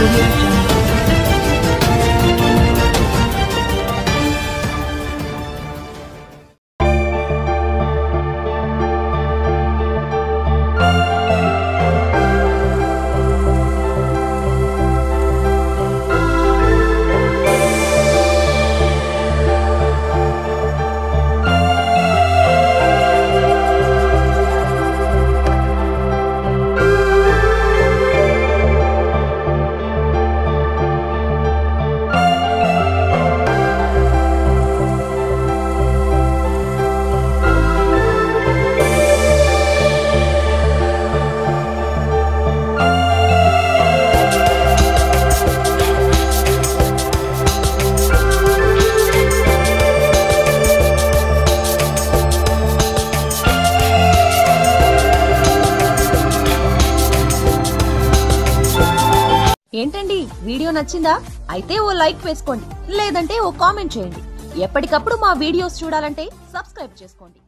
Audio Jungle. ఏంటండి video నచ్చిందా? అయితే ఓ లైక్ వేసుకోండి, లేదంటే ఓ కామెంట్ చేయండి. ఎప్పటికప్పుడు మా వీడియోస్ చూడాలంటే సబ్స్క్రైబ్ చేసుకోండి.